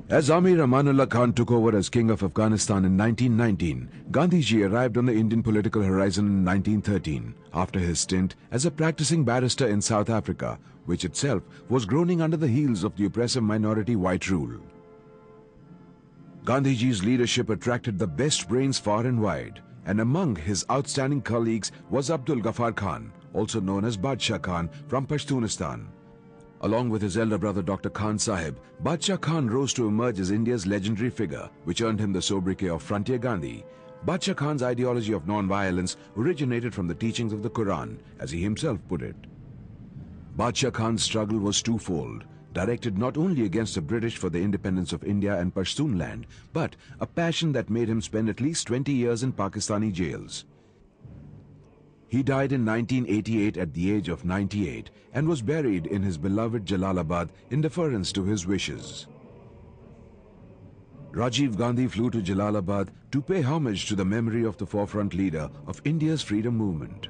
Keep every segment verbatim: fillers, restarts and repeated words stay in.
As Amir Amanullah Khan took over as King of Afghanistan in nineteen nineteen, Gandhiji arrived on the Indian political horizon in nineteen thirteen, after his stint as a practicing barrister in South Africa, which itself was groaning under the heels of the oppressive minority white rule. Gandhiji's leadership attracted the best brains far and wide, and among his outstanding colleagues was Abdul Ghaffar Khan, also known as Badshah Khan from Pashtunistan. Along with his elder brother Doctor Khan Sahib, Badshah Khan rose to emerge as India's legendary figure, which earned him the sobriquet of Frontier Gandhi. Badshah Khan's ideology of non-violence originated from the teachings of the Quran, as he himself put it. Badshah Khan's struggle was twofold, directed not only against the British for the independence of India and Pashtun land, but a passion that made him spend at least twenty years in Pakistani jails. He died in nineteen eighty-eight at the age of ninety-eight and was buried in his beloved Jalalabad in deference to his wishes. Rajiv Gandhi flew to Jalalabad to pay homage to the memory of the forefront leader of India's freedom movement.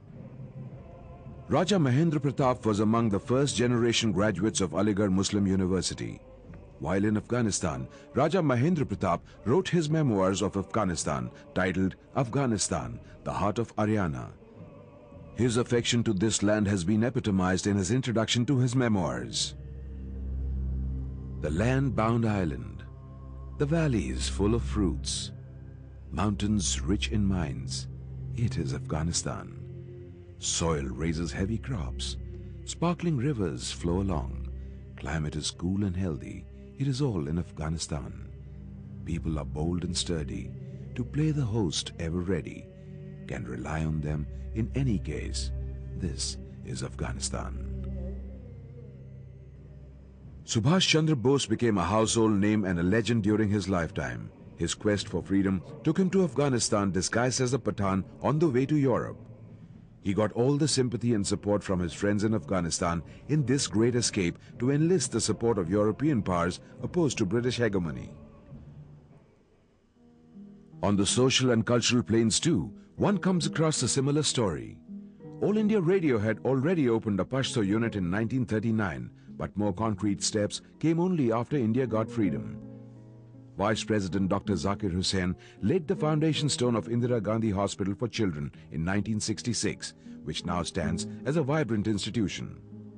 Raja Mahendra Pratap was among the first generation graduates of Aligarh Muslim University. While in Afghanistan, Raja Mahendra Pratap wrote his memoirs of Afghanistan, titled Afghanistan, the Heart of Haryana. His affection to this land has been epitomized in his introduction to his memoirs. The land-bound island, the valleys full of fruits, mountains rich in mines, it is Afghanistan. Soil raises heavy crops, sparkling rivers flow along, climate is cool and healthy, it is all in Afghanistan. People are bold and sturdy, to play the host ever ready, can rely on them in any case. This is Afghanistan. Subhash Chandra Bose became a household name and a legend during his lifetime. His quest for freedom took him to Afghanistan disguised as a Pathan on the way to Europe. He got all the sympathy and support from his friends in Afghanistan in this great escape to enlist the support of European powers opposed to British hegemony. On the social and cultural planes too, one comes across a similar story. All India Radio had already opened a Pashto unit in nineteen thirty-nine, but more concrete steps came only after India got freedom. Vice President Doctor Zakir Hussain laid the foundation stone of Indira Gandhi Hospital for Children in nineteen sixty-six, which now stands as a vibrant institution.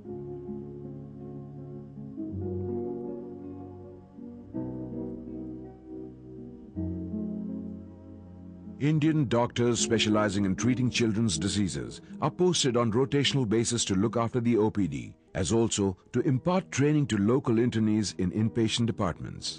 Indian doctors specializing in treating children's diseases are posted on rotational basis to look after the O P D, as also to impart training to local internees in inpatient departments.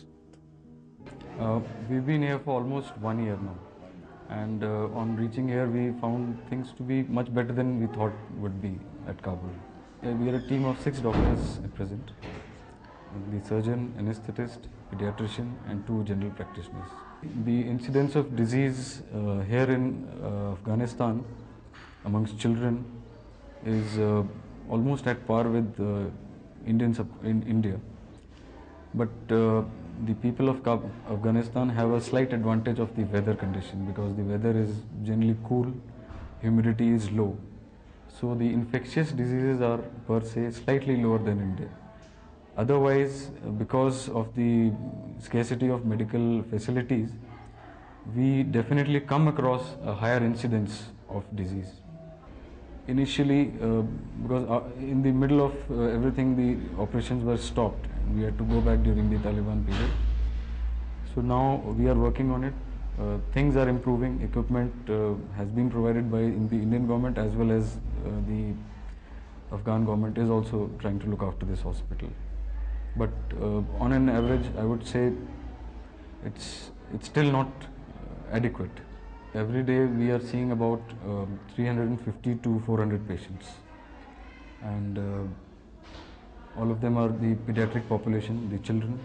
Uh, we've been here for almost one year now, and uh, on reaching here we found things to be much better than we thought would be at Kabul. Uh, we are a team of six doctors at present, the surgeon, anesthetist, pediatrician and two general practitioners. The incidence of disease uh, here in uh, Afghanistan amongst children is uh, almost at par with uh, Indians in India, but uh, the people of Afghanistan have a slight advantage of the weather condition, because the weather is generally cool, humidity is low, so the infectious diseases are per se slightly lower than India. Otherwise, because of the scarcity of medical facilities, we definitely come across a higher incidence of disease. Initially, uh, because uh, in the middle of uh, everything, the operations were stopped. We had to go back during the Taliban period. So now we are working on it. Uh, things are improving. Equipment uh, has been provided by in the Indian government, as well as uh, the Afghan government is also trying to look after this hospital. But uh, on an average, I would say it's it's still not uh, adequate. Every day we are seeing about um, three hundred fifty to four hundred patients, and uh, all of them are the pediatric population, the children.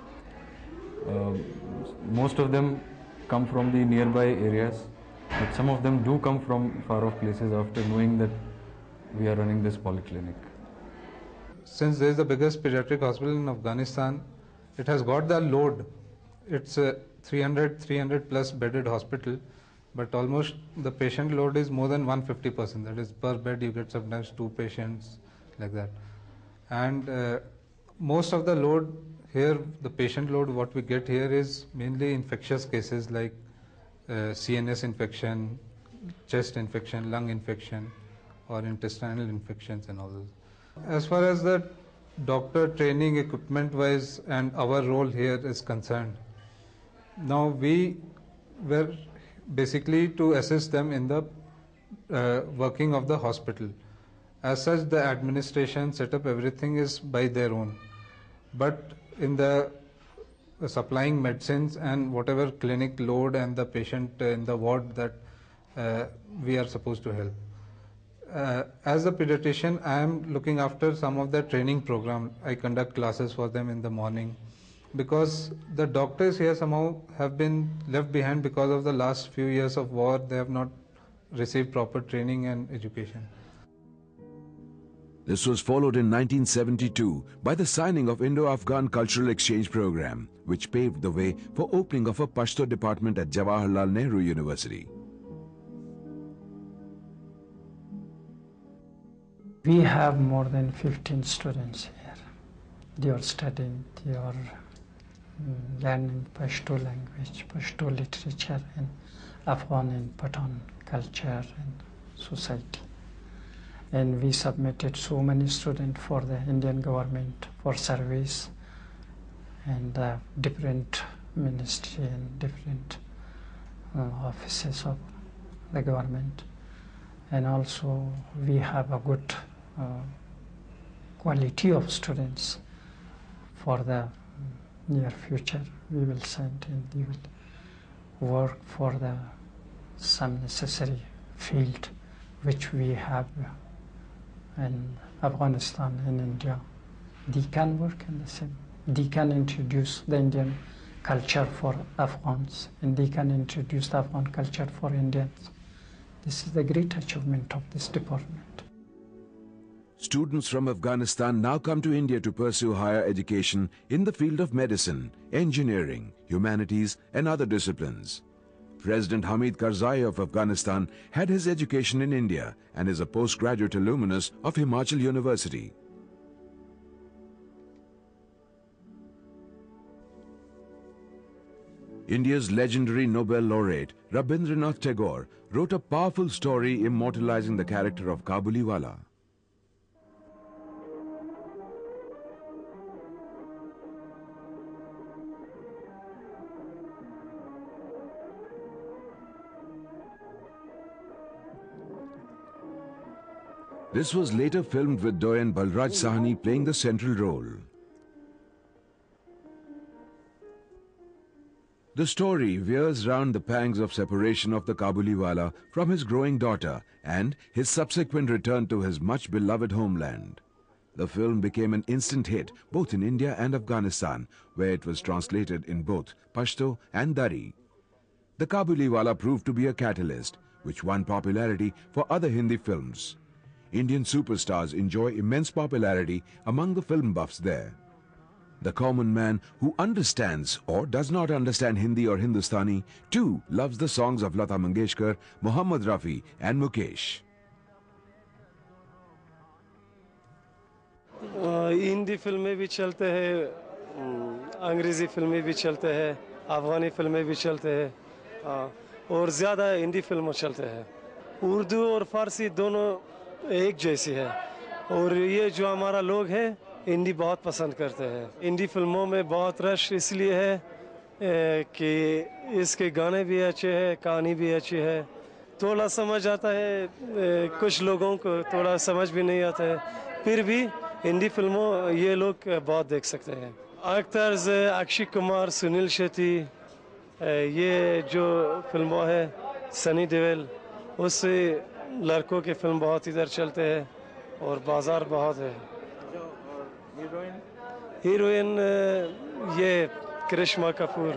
Uh, most of them come from the nearby areas, but some of them do come from far off places after knowing that we are running this polyclinic. Since there is the biggest pediatric hospital in Afghanistan, it has got the load. It's a three hundred, three hundred plus bedded hospital, but almost the patient load is more than one hundred fifty percent. That is, per bed you get sometimes two patients, like that. And uh, most of the load here the patient load what we get here is mainly infectious cases like uh, C N S infection, chest infection, lung infection, or intestinal infections and all those. As far as the doctor training equipment wise and our role here is concerned, now we were basically to assist them in the uh, working of the hospital. As such, the administration setup, everything is by their own. But in the uh, supplying medicines and whatever clinic load and the patient uh, in the ward that uh, we are supposed to help. Uh, as a pediatrician, I am looking after some of the training program. I conduct classes for them in the morning, because the doctors here somehow have been left behind because of the last few years of war. They have not received proper training and education. This was followed in nineteen seventy-two by the signing of Indo-Afghan Cultural Exchange Program, which paved the way for opening of a Pashto department at Jawaharlal Nehru University. We have more than fifteen students here. They are studying, they are mm, learning Pashto language, Pashto literature, and Afghan and Pathan culture and society. And we submitted so many students for the Indian government for service, and uh, different ministry and different uh, offices of the government. And also we have a good uh, quality of students for the near future. We will send and they will work for the some necessary field which we have in Afghanistan and India. They can work in the same. They can introduce the Indian culture for Afghans, and they can introduce the Afghan culture for Indians. This is the great achievement of this department. Students from Afghanistan now come to India to pursue higher education in the field of medicine, engineering, humanities, and other disciplines. President Hamid Karzai of Afghanistan had his education in India and is a postgraduate alumnus of Himachal University. India's legendary Nobel laureate Rabindranath Tagore wrote a powerful story immortalizing the character of Kabuliwala. This was later filmed with Doyen Balraj Sahni playing the central role. The story veers round the pangs of separation of the Kabuliwala from his growing daughter and his subsequent return to his much beloved homeland. The film became an instant hit both in India and Afghanistan, where it was translated in both Pashto and Dari. The Kabuliwala proved to be a catalyst, which won popularity for other Hindi films. Indian superstars enjoy immense popularity among the film buffs there. The common man who understands or does not understand Hindi or Hindustani too loves the songs of Lata Mangeshkar, Muhammad Rafi and Mukesh. Hindi फिल्में भी चलते हैं, अंग्रेजी फिल्में भी चलते हैं, अफगानी फिल्में भी चलते हैं, और ज़्यादा हिंदी फिल्में चलते हैं. उर्दू और फारसी दोनों एक जैसी है, और ये जो हमारा लोग हैं हिंदी बहुत पसंद करते हैं. हिंदी फिल्मों में बहुत रश इसलिए है कि इसके गाने भी अच्छे हैं, कहानी भी अच्छी है. थोड़ा समझ आता है, कुछ लोगों को थोड़ा समझ भी नहीं आता है, फिर भी हिंदी फिल्मों ये लोग बहुत देख सकते हैं. एक्टर्स अक्षय कुमार, सुनील शेट्टी, ये जो फिल्मों है सनी देओल, उससे लड़कों के फिल्म बहुत इधर चलते हैं और बाजार बहुत है. हीरोइन हीरोइन ये करिश्मा कपूर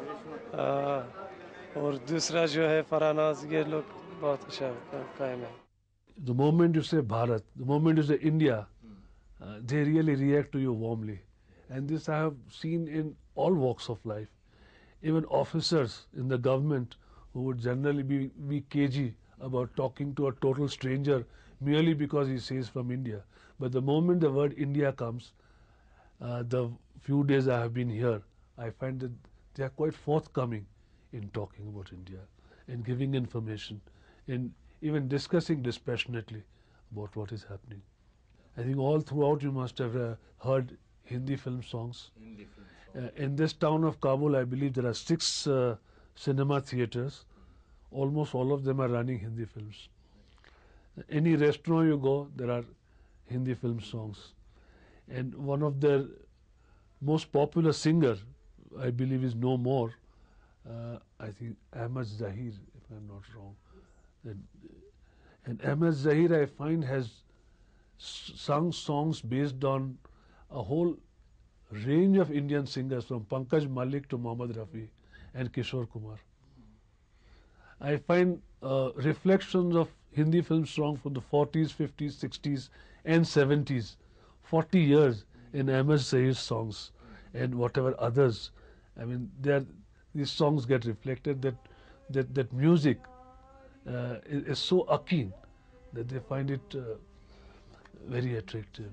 और दूसरा जो है फरहानाज, ये लोग बहुत अच्छा कायम है. The moment you say Bharat, the moment you say India, uh, they really react to you warmly. And this I have seen in all walks of life. Even officers in the government who would generally be, be cagey about talking to a total stranger merely because he says from India. But the moment the word India comes, uh, the few days I have been here, I find that they are quite forthcoming in talking about India, in giving information, in even discussing dispassionately about what is happening. I think all throughout you must have uh, heard Hindi film songs. Hindi film songs. Uh, in this town of Kabul, I believe there are six uh, cinema theatres. Almost all of them are running Hindi films. Any restaurant you go, there are Hindi film songs. And one of their most popular singer, I believe, is no more. Uh, I think Ahmad Zahir, if I'm not wrong. And, and Ahmad Zahir, I find, has sung songs based on a whole range of Indian singers, from Pankaj Malik to Mohammad Rafi and Kishore Kumar. I find uh, reflections of Hindi film songs from the forties, fifties, sixties and seventies, forty years in Ahmad Zahir's songs and whatever others. I mean, these songs get reflected that that, that music uh, is, is so akin that they find it uh, very attractive.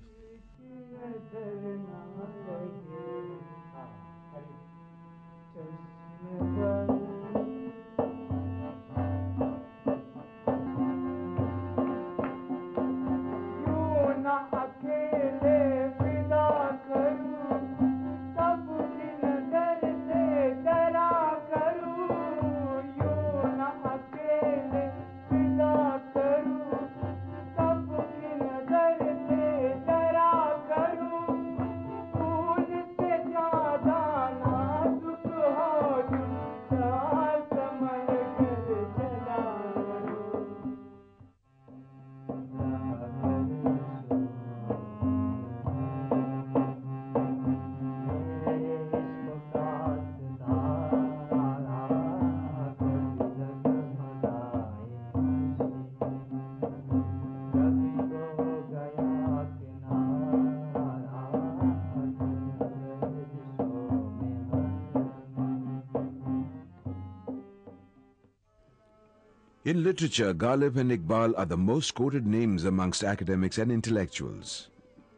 In literature, Ghalib and Iqbal are the most quoted names amongst academics and intellectuals.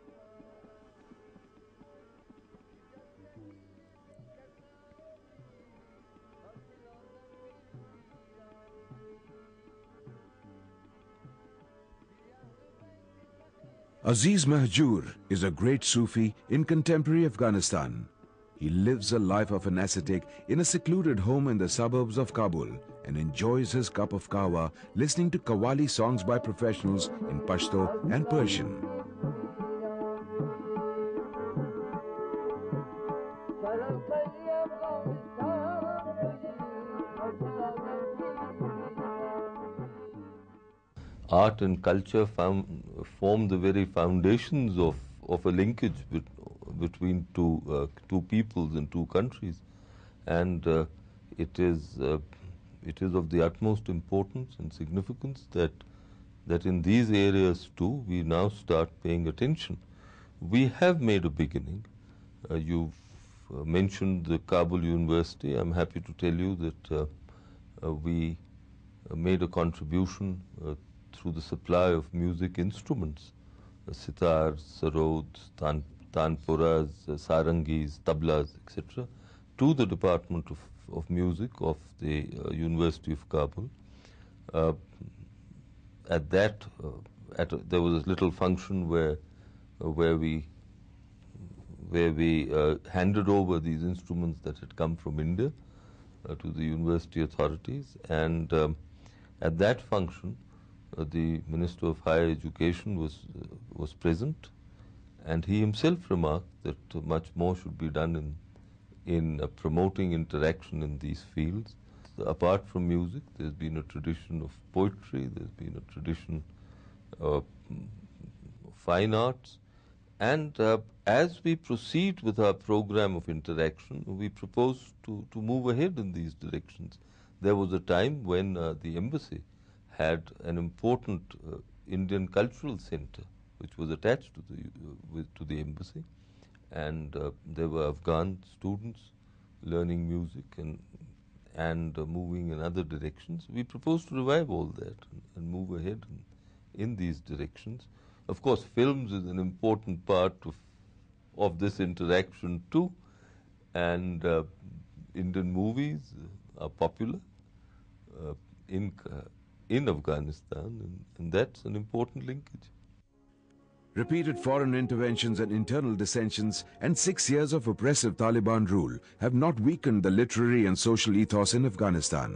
Aziz Mahjoor is a great Sufi in contemporary Afghanistan. He lives a life of an ascetic in a secluded home in the suburbs of Kabul and enjoys his cup of kahwa listening to qawwali songs by professionals in Pashto and Persian. Art and culture found, form the very foundations of, of a linkage bet, between two, uh, two peoples and two countries. And uh, it, is, uh, it is of the utmost importance and significance that, that in these areas too we now start paying attention. We have made a beginning. Uh, you've uh, mentioned the Kabul University. I'm happy to tell you that uh, uh, we uh, made a contribution uh, through the supply of music instruments, uh, sitars, sarods, tan, tanpuras, uh, sarangis, tablas, et cetera, to the Department of, of Music of the uh, University of Kabul. Uh, at that, uh, at a, there was a little function where, uh, where we, where we uh, handed over these instruments that had come from India uh, to the university authorities, and um, at that function, Uh, the Minister of Higher Education was, uh, was present, and he himself remarked that uh, much more should be done in, in uh, promoting interaction in these fields. So apart from music, there's been a tradition of poetry, there's been a tradition of fine arts, and uh, as we proceed with our program of interaction, we propose to, to move ahead in these directions. There was a time when uh, the embassy had an important uh, Indian cultural center which was attached to the, uh, with, to the embassy, and uh, there were Afghan students learning music and, and uh, moving in other directions. We propose to revive all that and, and move ahead in, in these directions. Of course, films is an important part of, of this interaction too. And uh, Indian movies are popular uh, in, uh, in Afghanistan, and, and that's an important linkage. Repeated foreign interventions and internal dissensions and six years of oppressive Taliban rule have not weakened the literary and social ethos in Afghanistan.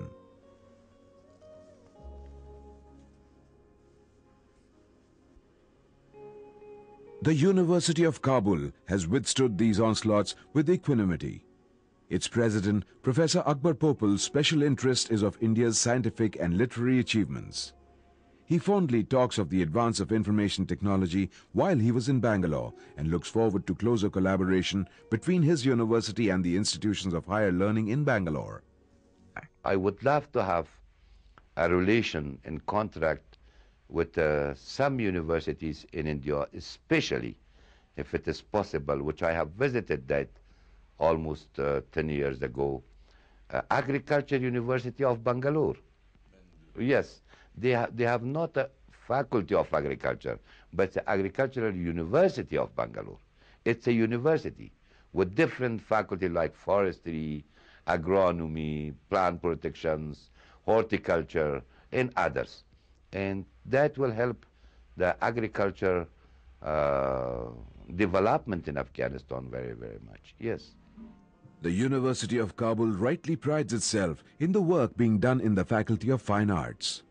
The University of Kabul has withstood these onslaughts with equanimity. Its president, Professor Akbar Popal's special interest is of India's scientific and literary achievements. He fondly talks of the advance of information technology while he was in Bangalore and looks forward to closer collaboration between his university and the institutions of higher learning in Bangalore. I would love to have a relation and contract with uh, some universities in India, especially if it is possible, which I have visited that almost uh, ten years ago, uh, Agriculture University of Bangalore. Yes, they, ha they have not a faculty of agriculture, but the Agricultural University of Bangalore. It's a university with different faculty like forestry, agronomy, plant protections, horticulture, and others. And that will help the agriculture uh, development in Afghanistan very, very much, yes. The University of Kabul rightly prides itself in the work being done in the Faculty of Fine Arts.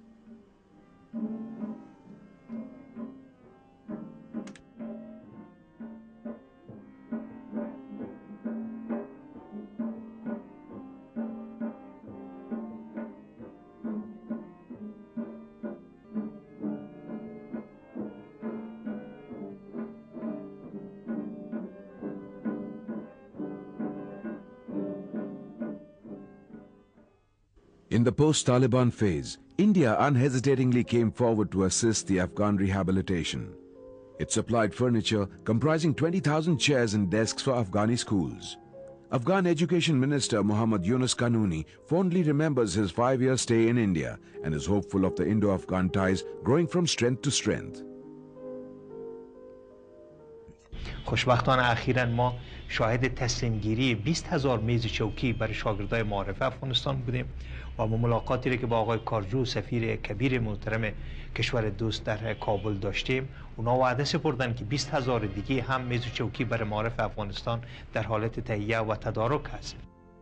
In the post-Taliban phase, India unhesitatingly came forward to assist the Afghan rehabilitation. It supplied furniture comprising twenty thousand chairs and desks for Afghani schools. Afghan Education Minister Muhammad Yunus Kanuni fondly remembers his five-year stay in India and is hopeful of the Indo-Afghan ties growing from strength to strength. خوشبختانه اخیراً ما شاهد تسلیم گیری بیست هزار میز چوکی برای شاگردای معارف افغانستان بودیم و با ملاقاتی را که با آقای کارجو سفیر کبیر محترم کشور دوست در کابل داشتیم، اونا وعده سپردن که بیست هزار دیگه هم میز چوکی برای معارف افغانستان در حالت تهیه و تدارک هست.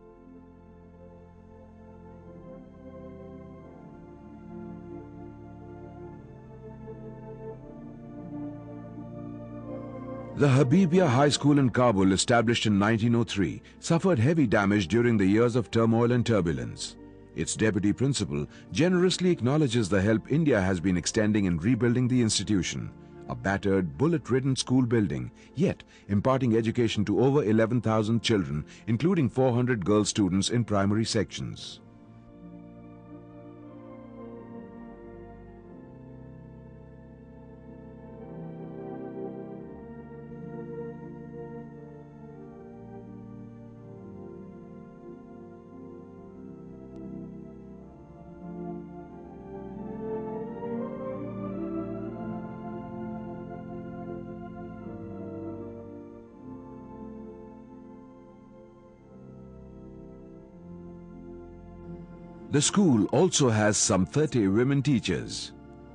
The Habibia High School in Kabul, established in nineteen oh three, suffered heavy damage during the years of turmoil and turbulence. Its deputy principal generously acknowledges the help India has been extending in rebuilding the institution, a battered, bullet-ridden school building, yet imparting education to over eleven thousand children, including four hundred girl students in primary sections. The school also has some thirty women teachers.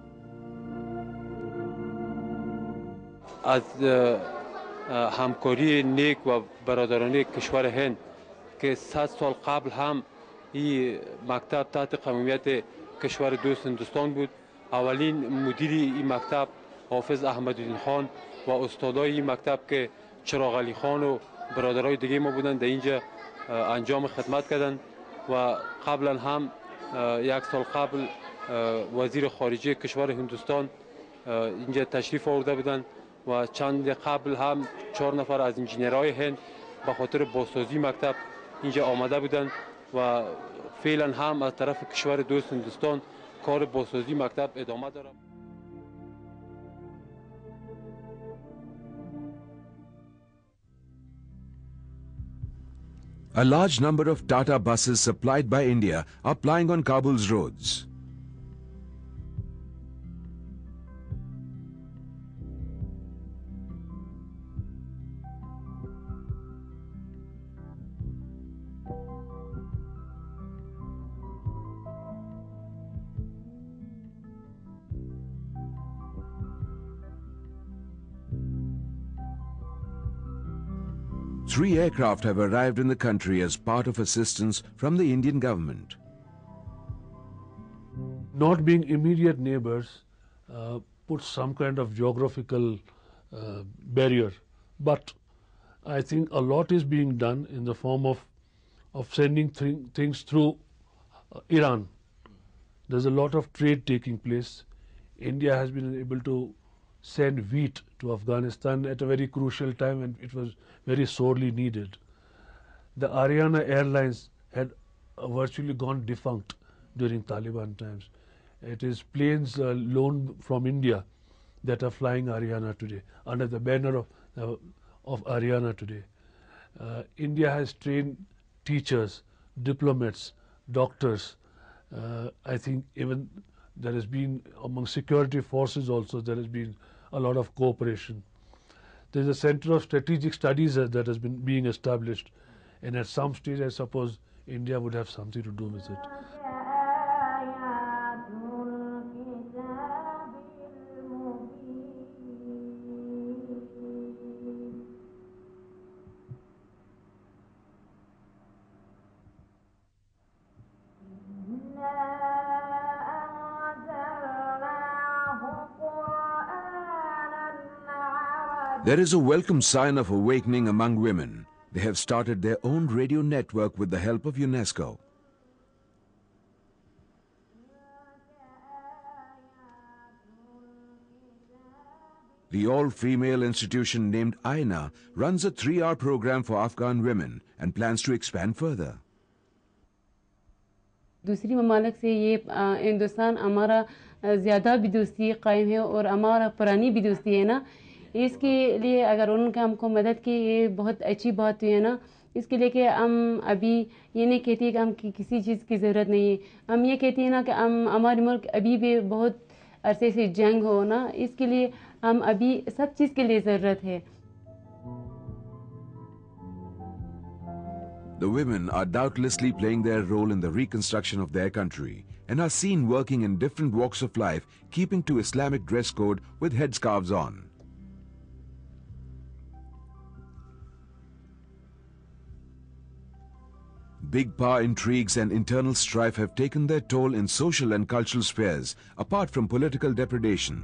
از همکاری نیک و برادرانه کشور هند که صد سال قبل هم این مکتب تحت قومیت کشور دوست هندوستان بود. اولین مدیر این مکتب حافظ احمدالدین خان و استادای این مکتب که چراغ علی خان و برادرای دیگه ما بودن در اینجا انجام خدمت کردند و قبلا هم یک سال قبل وزیر خارجه کشور هندوستان اینجا تشریف آورده بودند و چند قبل هم چهار نفر از انجینرهای هند به خاطر بازسازی مکتب اینجا آمده بودند و فعلا هم از طرف کشور دوست هندوستان کار بازسازی مکتب ادامه دارد. A large number of Tata buses supplied by India are plying on Kabul's roads. Three aircraft have arrived in the country as part of assistance from the Indian government. Not being immediate neighbors uh, puts some kind of geographical uh, barrier, but I think a lot is being done in the form of of sending th things through uh, Iran. There's a lot of trade taking place. India has been able to send wheat to Afghanistan at a very crucial time, and it was very sorely needed. The Ariana Airlines had uh, virtually gone defunct during Taliban times. It is planes uh, loaned from India that are flying Ariana today, under the banner of, uh, of Ariana today. Uh, India has trained teachers, diplomats, doctors. Uh, I think even there has been, among security forces also, there has been a lot of cooperation. There is a Center of Strategic Studies uh, that has been being established, and at some stage I suppose India would have something to do with it. There is a welcome sign of awakening among women. They have started their own radio network with the help of UNESCO. The all-female institution named Aina runs a three-hour program for Afghan women and plans to expand further. दूसरी ममालिक से ये हिंदुस्तान हमारा ज़्यादा भी दोस्ती कायम है और हमारा पुरानी भी दोस्ती है ना, इसके लिए अगर उनका हमको मदद की ये बहुत अच्छी बात है ना। इसके लिए कि हम अभी ये नहीं कहती कि हम कि, किसी चीज़ की ज़रूरत नहीं है, हम ये कहती हैं ना कि हम हमारे मुल्क अभी भी बहुत अरसे से जंग हो ना, इसके लिए हम अभी सब चीज़ के लिए ज़रूरत है। The women are doubtlessly playing their role in the reconstruction of their country and are seen working in different walks of life, keeping to Islamic dress code with headscarves on. Big power intrigues and internal strife have taken their toll in social and cultural spheres, apart from political depredation.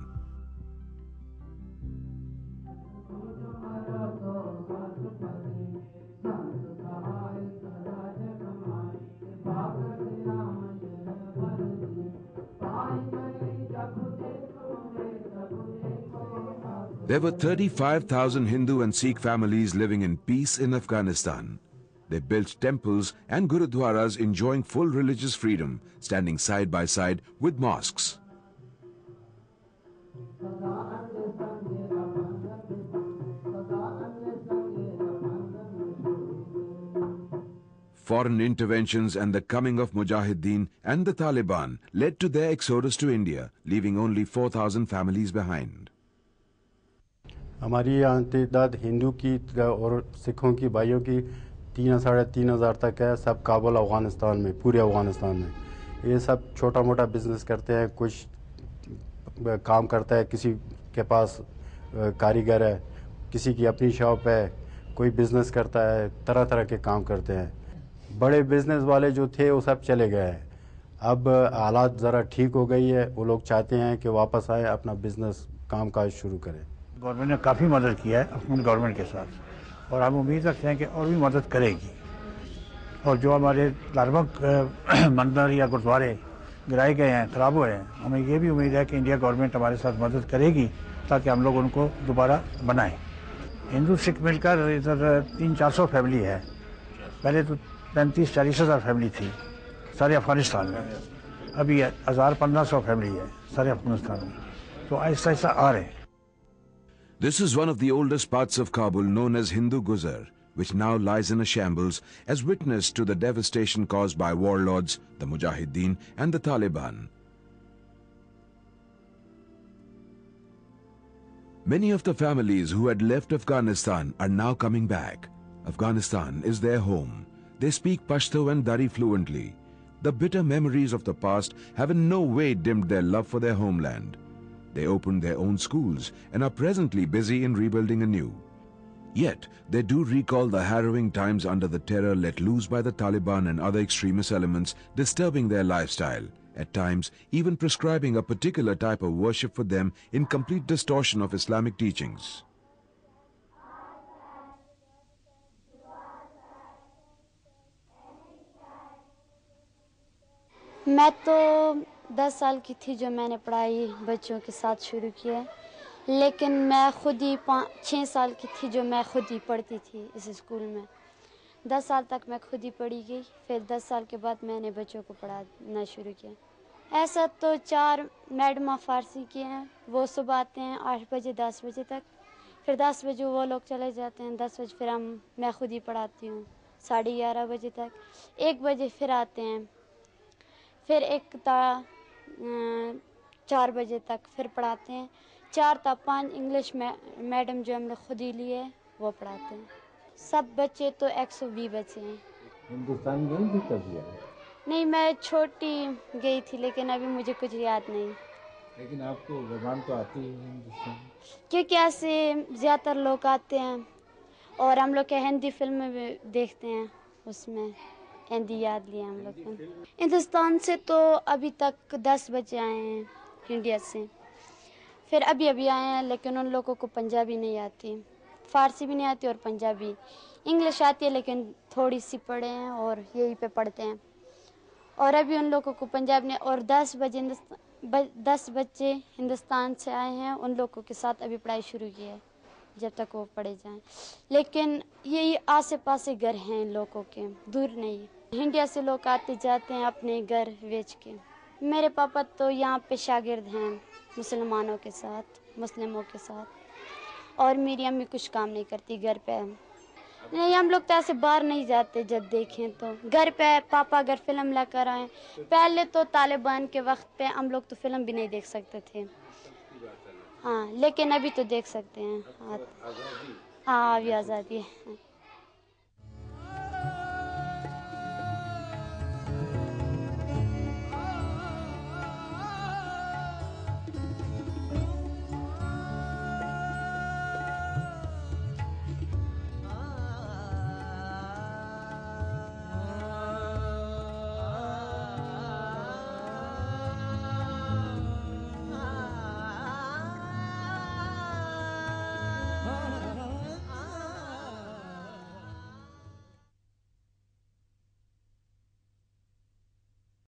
There were thirty-five thousand Hindu and Sikh families living in peace in Afghanistan. They built temples and gurudwaras enjoying full religious freedom, standing side by side with mosques. Foreign interventions and the coming of Mujahideen and the Taliban led to their exodus to India, leaving only four thousand families behind. हमारी यहाँ तादाद हिंदू की और सिखों की भाइयों की तीन साढ़े तीन हज़ार तक है, सब काबुल अफ़गानिस्तान में, पूरे अफ़गानिस्तान में। ये सब छोटा मोटा बिज़नेस करते हैं, कुछ काम करता है, किसी के पास कारीगर है, किसी की अपनी शॉप है, कोई बिज़नेस करता है, तरह तरह के काम करते हैं। बड़े बिज़नेस वाले जो थे वो सब चले गए हैं। अब हालात ज़रा ठीक हो गई है, वो लोग चाहते हैं कि वापस आए, अपना बिज़नेस काम काज शुरू करें। गवर्नमेंट ने काफ़ी मदद किया है अफगान गवर्नमेंट के साथ, और हम उम्मीद रखते हैं कि और भी मदद करेगी। और जो हमारे धार्मिक मंदिर या गुरुद्वारे गिराए गए हैं, ख़राब हुए हैं, हमें ये भी उम्मीद है कि इंडिया गवर्नमेंट हमारे साथ मदद करेगी ताकि हम लोग उनको दोबारा बनाएं। हिंदू सिख मिलकर इधर तीन चार सौ फैमिली है, पहले तो पैंतीस चालीस हज़ार फैमिली थी सारे अफ़गानिस्तान में, अभी हज़ार पंद्रह सौ फैमिली है सारे अफ़गानिस्तान में, तो आहिस्ता आहिस्ता आ रहे हैं। This is one of the oldest parts of Kabul known as Hindu Guzar, which now lies in a shambles as witness to the devastation caused by warlords, the Mujahideen and the Taliban. Many of the families who had left Afghanistan are now coming back. Afghanistan is their home. They speak Pashto and Dari fluently. The bitter memories of the past have in no way dimmed their love for their homeland. They opened their own schools and are presently busy in rebuilding anew. Yet, they do recall the harrowing times under the terror let loose by the Taliban and other extremist elements, disturbing their lifestyle, at times even prescribing a particular type of worship for them in complete distortion of Islamic teachings. मैं तो दस साल की थी जो मैंने पढ़ाई बच्चों के साथ शुरू किया, लेकिन मैं खुद ही पाँच छः साल की थी जो मैं खुद ही पढ़ती थी इस स्कूल में। दस साल तक मैं खुद ही पढ़ी गई, फिर दस साल के बाद मैंने बच्चों को पढ़ाना शुरू किया। ऐसा तो चार मैडम फारसी की हैं, वो सुबह आते हैं आठ बजे दस बजे तक, फिर दस बजे वो लोग चले जाते हैं, दस बजे फिर हम मैं खुद ही पढ़ाती हूँ साढ़े ग्यारह बजे तक, एक बजे फिर आते हैं, फिर एक ता चार बजे तक फिर पढ़ाते हैं, चार ता पाँच इंग्लिश मैडम जो हमने खुद ही लिए वो पढ़ाते हैं। सब बच्चे तो एक सौ बीस बच्चे हैं। हिंदुस्तान गई थी कभी? नहीं, मैं छोटी गई थी, लेकिन अभी मुझे कुछ याद नहीं। लेकिन आपको ज़बान तो आती है हिंदुस्तान? क्योंकि ऐसे ज़्यादातर लोग आते हैं और हम लोग के हिंदी फिल्म में देखते हैं, उसमें हिंदी याद लिया हम लोग। हिंदुस्तान से तो अभी तक दस बच्चे आए हैं इंडिया से, फिर अभी अभी आए हैं, लेकिन उन लोगों को पंजाबी नहीं आती, फ़ारसी भी नहीं आती और पंजाबी। इंग्लिश आती है लेकिन थोड़ी सी पढ़े हैं और यहीं पे पढ़ते हैं, और अभी उन लोगों को पंजाब ने और दस बजे ब, दस बच्चे हिंदुस्तान से आए हैं, उन लोगों के साथ अभी पढ़ाई शुरू की है जब तक वो पढ़े जाएं। लेकिन यही आसे पासे घर हैं इन लोगों के, दूर नहीं। इंडिया से लोग आते जाते हैं अपने घर बेच के। मेरे पापा तो यहाँ पे शागिर्द हैं मुसलमानों के साथ, मुस्लिमों के साथ, और मेरी अम्मी कुछ काम नहीं करती, घर पे। नहीं, हम लोग तो ऐसे बाहर नहीं जाते, जब देखें तो घर पे पापा अगर फिल्म लेकर आए। पहले तो तालिबान के वक्त पे हम लोग तो फिल्म भी नहीं देख सकते थे, हाँ, लेकिन अभी तो देख सकते हैं। हाँ, हाँ, अभी आज़ादी है।